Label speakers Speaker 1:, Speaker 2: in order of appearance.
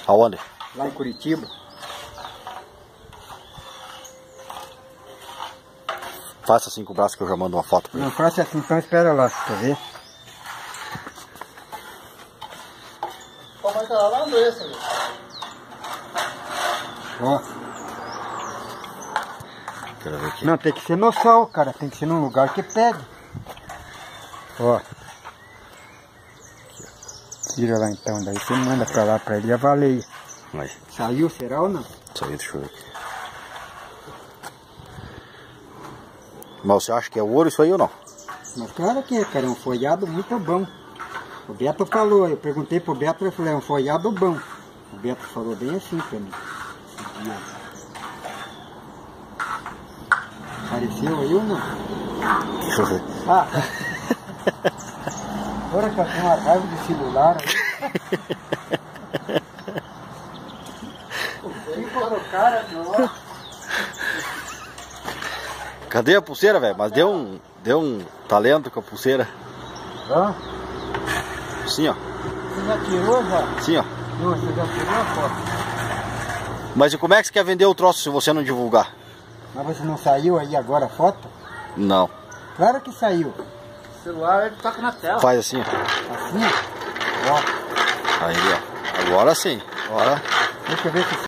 Speaker 1: Aonde?
Speaker 2: Lá em Curitiba.
Speaker 1: Faça assim com o braço que eu já mando uma foto pra ele.
Speaker 2: Não faça assim, então espera lá, quer ver?
Speaker 3: Pô, mas tá lá no esse, velho.
Speaker 2: Ó.
Speaker 1: Quero ver aqui.
Speaker 2: Não, tem que ser no sol, cara. Tem que ser num lugar que pegue. Ó. Tira lá então, daí você manda pra lá pra ele a baleia.
Speaker 1: Aí.
Speaker 2: Saiu, será ou não?
Speaker 1: Saiu, deixa eu ver aqui. Mas você acha que é ouro isso aí ou não?
Speaker 2: Mas claro que é, cara, é um folhado muito bom. O Beto falou, eu perguntei pro Beto, ele falou, é um folhado bom. O Beto falou bem assim pra mim. Esse dia. Apareceu aí ou não?
Speaker 1: Deixa eu ver.
Speaker 2: Ah! Agora que eu tenho uma raiva de celular aí. Para o cara, não.
Speaker 1: Cadê a pulseira, velho? Mas deu um talento com a pulseira.
Speaker 2: Hã?
Speaker 1: Sim, ó.
Speaker 2: Você já tirou já?
Speaker 1: Sim, ó.
Speaker 2: Não, você já tirou a foto.
Speaker 1: Mas e como é que você quer vender o troço se você não divulgar?
Speaker 2: Mas você não saiu aí agora a foto?
Speaker 1: Não.
Speaker 2: Claro que saiu.
Speaker 3: O celular ele toca na tela.
Speaker 1: Faz assim, ó.
Speaker 2: Assim, ó.
Speaker 1: Aí, ó. Agora sim. Agora.
Speaker 2: Deixa eu ver se